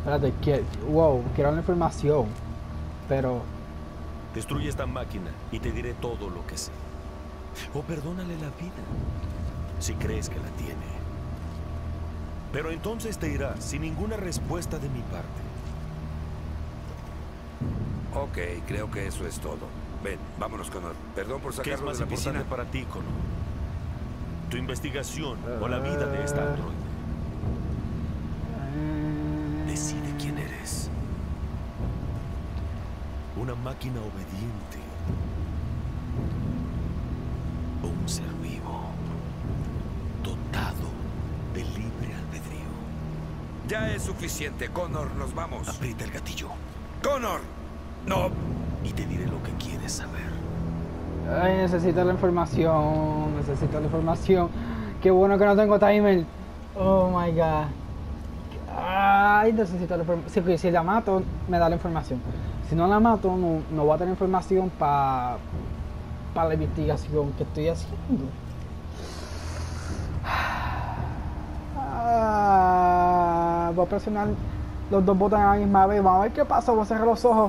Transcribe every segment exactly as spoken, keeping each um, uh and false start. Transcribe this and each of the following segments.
Espérate, que, wow, quiero la información. Pero... Destruye esta máquina y te diré todo lo que sé. O perdónale la vida, si crees que la tiene. Pero entonces te irás sin ninguna respuesta de mi parte. Ok, creo que eso es todo. Ven, vámonos, Connor. Perdón por ¿Qué es sacarlo más de la importante piscina. para ti, Connor? ¿Tu investigación o la vida de esta androide? Decide quién eres. ¿Una máquina obediente? ¿O un ser vivo dotado de libre albedrío? Ya es suficiente, Connor. Nos vamos. Aprieta el gatillo. ¡Connor! ¡No! Y te diré lo que quieres saber. Ay, necesito la información. Necesito la información. Qué bueno que no tengo timer. Oh my god. Ay, necesito la información. Si, si la mato, me da la información. Si no la mato, no, no voy a tener información para pa la investigación que estoy haciendo. Ah, voy a presionar los dos botones a la misma vez. Vamos a ver qué pasa. Voy a cerrar los ojos.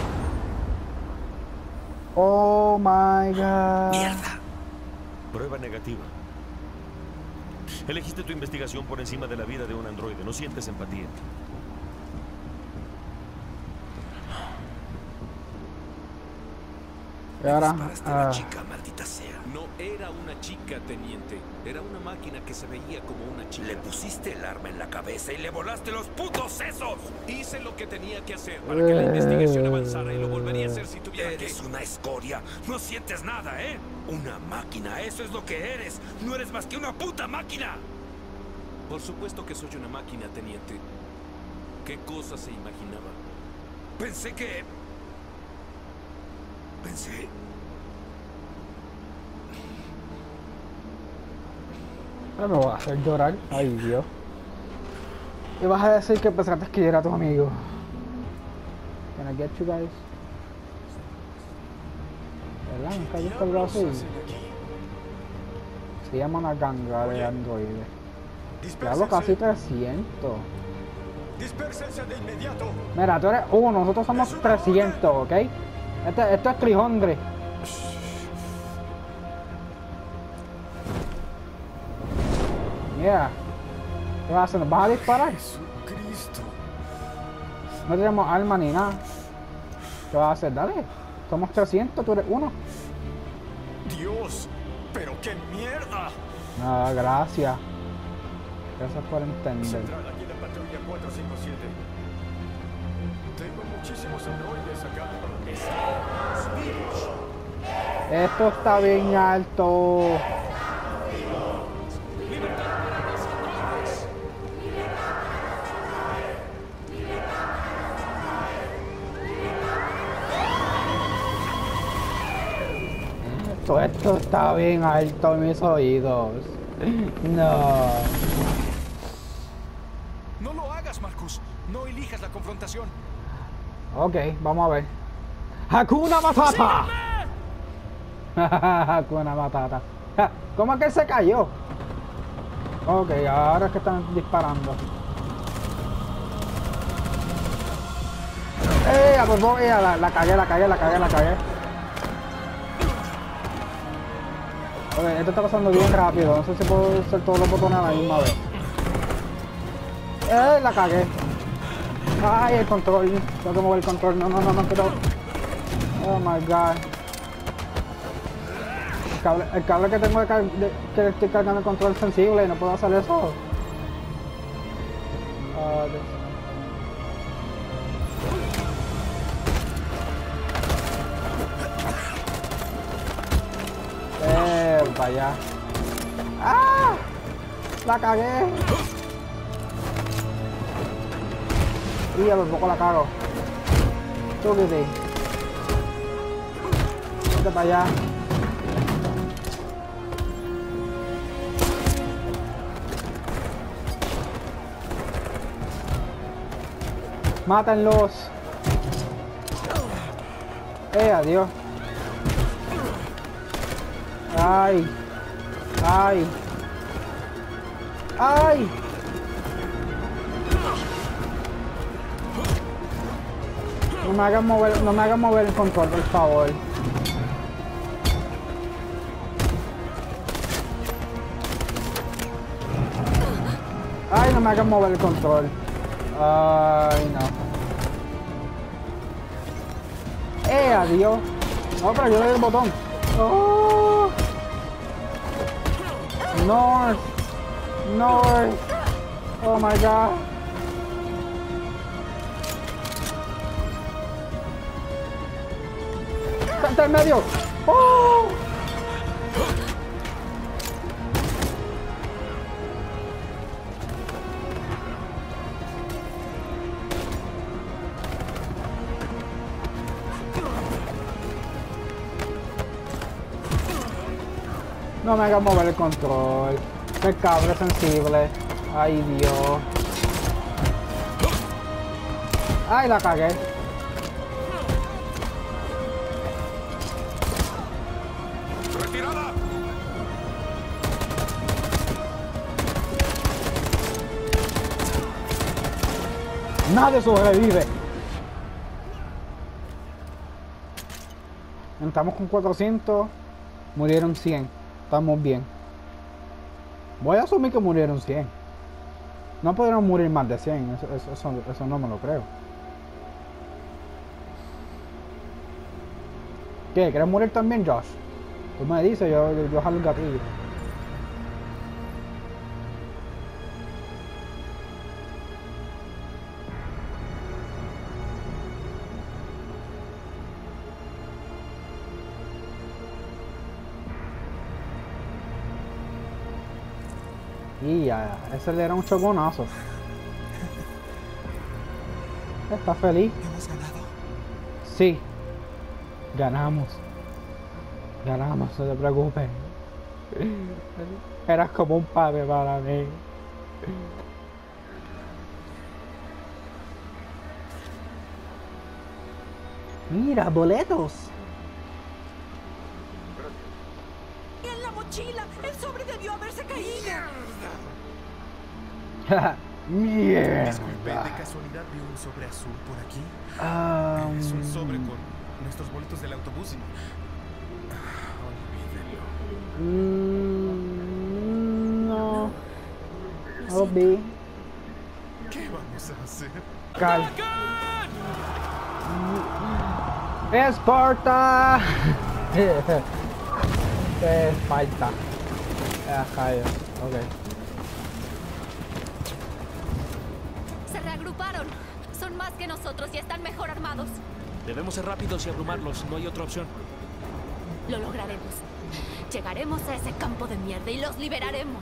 Oh my god. ¡Mierda! Prueba negativa. Elegiste tu investigación por encima de la vida de un androide. No sientes empatía. Y ahora, Disparaste a la ah, chica, maldita sea. No era una chica, teniente. Era una máquina que se veía como una chica. Le pusiste el arma en la cabeza y le volaste los putos sesos. Hice lo que tenía que hacer para que la investigación avanzara y lo volvería a hacer si tuviera que. Eres una escoria. No sientes nada, ¿eh? Una máquina, eso es lo que eres. No eres más que una puta máquina. Por supuesto que soy una máquina, teniente. ¿Qué cosa se imaginaba? Pensé que... Pensé... ahora me voy a hacer llorar. Ay, Dios. Y vas a decir que pensaste que yo era tu amigo. Can I get you guys? ¿Verdad? Nunca he visto algo así. Se llama una ganga de androides. Diablo, casi trescientos. Dispérsense de inmediato. Mira, tú eres uno, nosotros somos trescientos, ¿ok? Este, esto es trescientos. Mira. ¿Qué vas a hacer? ¿Nos vas a disparar? Jesucristo. No tenemos arma ni nada. ¿Qué vas a hacer? Dale. Somos trescientos, tú eres uno. Dios, pero qué mierda. No, gracias. Gracias por entender. Central, aquí la patrulla cuatro cinco siete. Tengo muchísimos androides acá. Esto está bien alto. Esto, esto está bien alto en mis oídos. No. No lo hagas, Marcus. No elijas la confrontación. Ok, vamos a ver. ¡Hakuna Matata! Hakuna Matata. Ja, ¿cómo es que él se cayó? Ok, ahora es que están disparando. ¡Eh! Por favor, eh, la, la cagué, la cagué, la cagué, la cagué. Ok, esto está pasando bien rápido. No sé si puedo hacer todos los botones a la misma vez. ¡Eh! La cagué. ¡Ay, el control! Tengo que mover el control. No, no, no, no quiero. Oh my god. El cable, el cable que tengo de, car de que estoy cargando el control sensible y no puedo hacer eso. Ah, Dios. Eh, para allá. ¡Ah! La cagué. Y a por poco la cago. Súbete. Vete para allá. Mátenlos. Eh, adiós. Ay. Ay. Ay. No me hagan mover, no me hagan mover el control, por favor. Ay, no me hagan mover el control. Ay, no. ¡Eh, adiós! No, pero yo le doy el botón. Oh. North. North. Oh my god. ¡Está en medio! ¡Oh! No me hagas mover el control. Qué cabra sensible. Ay, Dios. Ay, la cagué. ¡Retirada! Nadie sobrevive. Estamos con cuatrocientos. Murieron cien. Estamos bien. Voy a asumir que murieron cien. No pudieron morir más de cien. Eso, eso, eso, eso no me lo creo. ¿Qué? ¿Quieres morir también, Josh? Tú me dices, yo, yo, yo jalo el gatillo. Y ya, ese le era un choconazo. ¿Estás feliz? ¿Hemos ganado? Sí. Ganamos. Ganamos, no te preocupes. Eras como un padre para mí. Mira, boletos. En la mochila, el sobre debió haberse caído. Mierda. Disculpe, ¿de casualidad vio un sobre azul por aquí? Um, Es un sobre con nuestros boletos del autobús. Olvídelo. mm, no. No vi. ¿Qué vamos a hacer? Cal. ¡Esparta! Esparta. Ajá, ok. Se reagruparon. Son más que nosotros y están mejor armados. Debemos ser rápidos y abrumarlos. No hay otra opción. Lo lograremos. Llegaremos a ese campo de mierda y los liberaremos.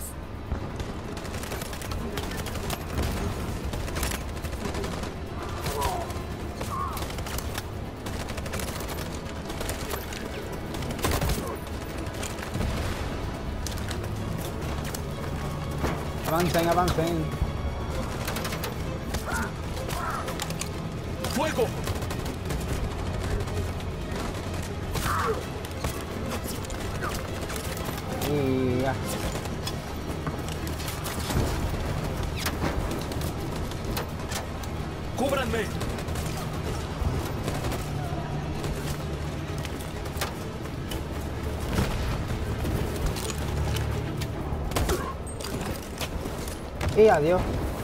Avancen, avancen. ¡Fuego! Y ya. ¡Cúbranme! Y adiós.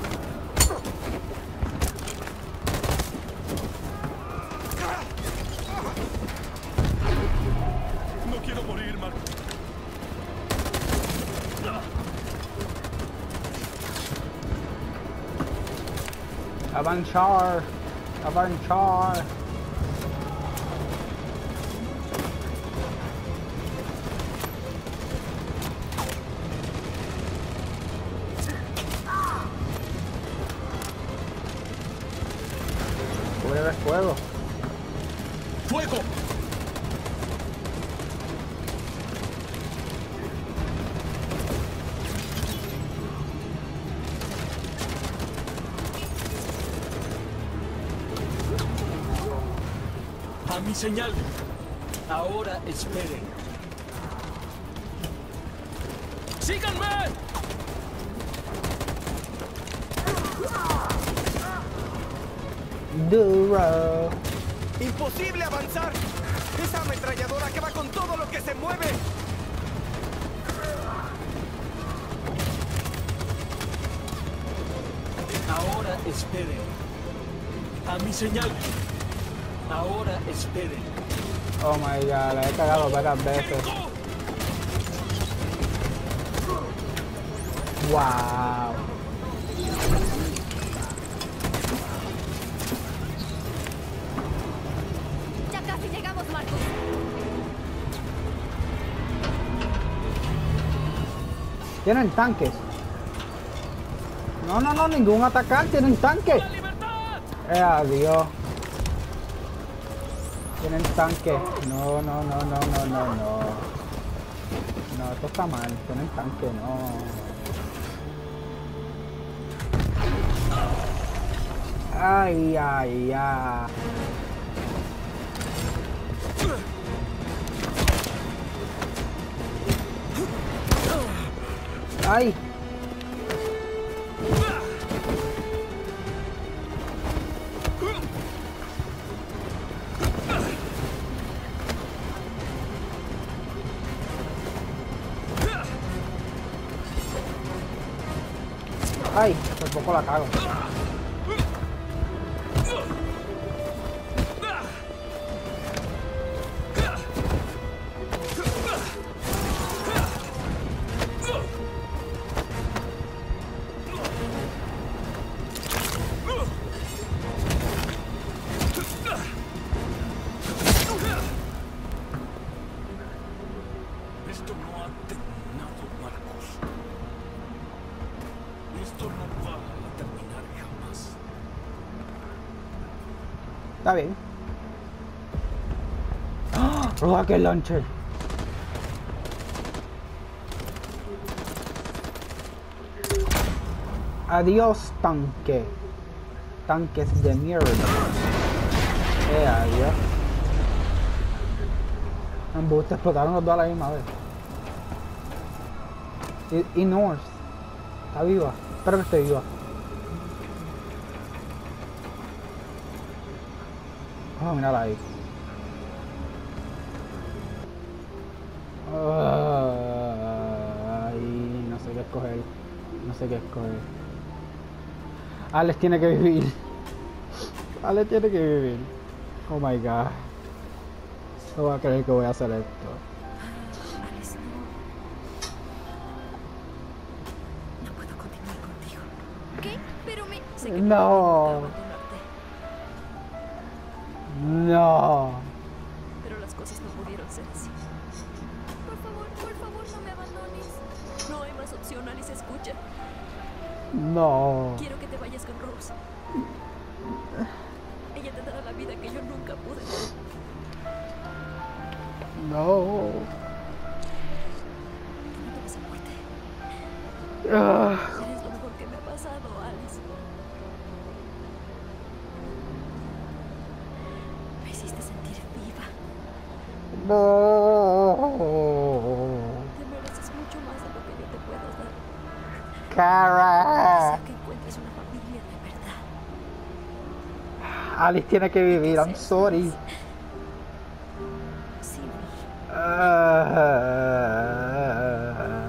No quiero morir, Mark. Avanzar. Avanzar. Cubre el fuego. ¡Fuego! A mi señal. Ahora esperen. ¡Síganme! Duro. ¡Imposible avanzar! ¡Esa ametralladora acaba con todo lo que se mueve! Ahora esperen. A mi señal. Ahora esperen. Oh my god, la he cagado varias veces. Wow. Ya casi llegamos, Marcos. Tienen tanques. No, no, no, ningún atacar, tienen tanques. Eh, adiós. Tienen tanque. No, no, no, no, no, no, no. No, esto está mal. Tienen tanque, no. Ay, ay, ay. Ay. Ay, por poco la cago. Esto no ha terminado, Marcos. Esto no va a terminar jamás. Está bien. ¡Ah! Rocket Launcher. Adiós, tanque. Tanques de mierda. Eh, adiós. Ambos te explotaron los dos a la misma vez. Y, y North. Está viva. Espero que esté viva. Vamos a mirarla ahí. Ay, no sé qué escoger. No sé qué escoger. Alex tiene que vivir. Alex tiene que vivir. Oh my god. No voy a creer que voy a hacer esto. Alex, no. No puedo continuar contigo. ¿Qué? Pero me... Sé que No. No. Pero las cosas no pudieron ser así. Por favor, por favor, no me abandones. No hay más opción, Alice, escucha. No. Quiero que te vayas con Rose. Ella te dará la vida que yo nunca pude. No. No te vas a muerte. Ah. Eres lo mejor que me ha pasado, Alice. Me hiciste sentir viva. No. Te mereces mucho más de lo que yo te puedo dar. Cara. Deseo que encuentres una familia de verdad. Alice tiene que vivir. I'm sorry. Sin mí. Ah.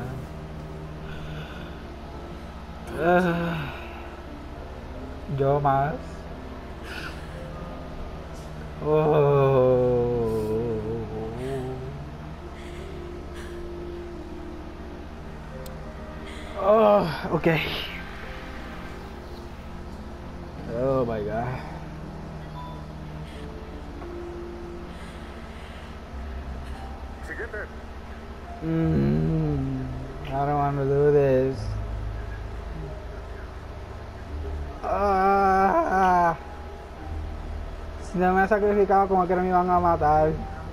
Ah. Yo más. Oh. Oh, okay. Oh my god. Siguiente. Mm, I don't want to do this. Ah, si no me sacrificaba, como que no me iban a matar.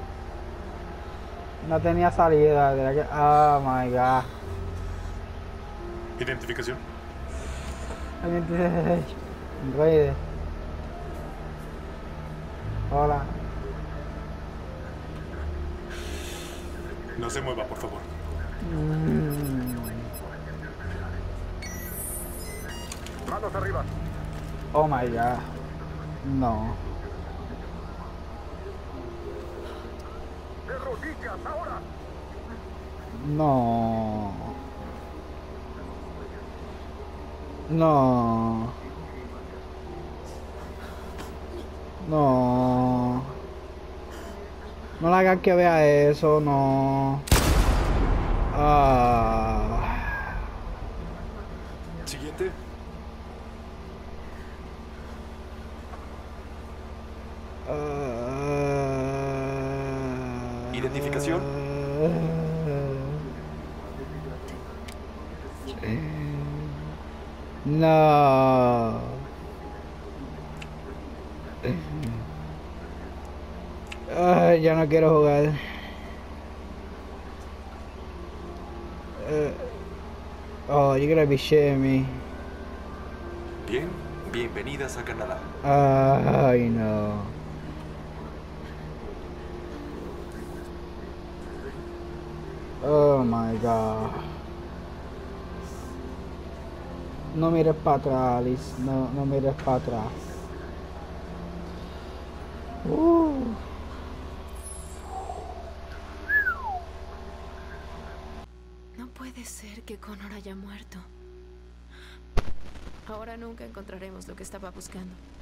No tenía salida. Tenía que... Oh my god. Identificación. Androide. Hola. No se mueva, por favor. Mm. Manos arriba. Oh my god. No. ¡De rodillas ahora! No. No. No. No le hagas que vea eso, no. Ah. Siguiente. Uh, Identificación. No. Ay, ya no quiero jugar. Uh, oh, you're gonna be shitting me. Bien, bienvenidas a Canadá. Ay, no. Oh my god. No mires para atrás, Alice. No, no mires para atrás. Uh. No puede ser que Connor haya muerto. Ahora nunca encontraremos lo que estaba buscando.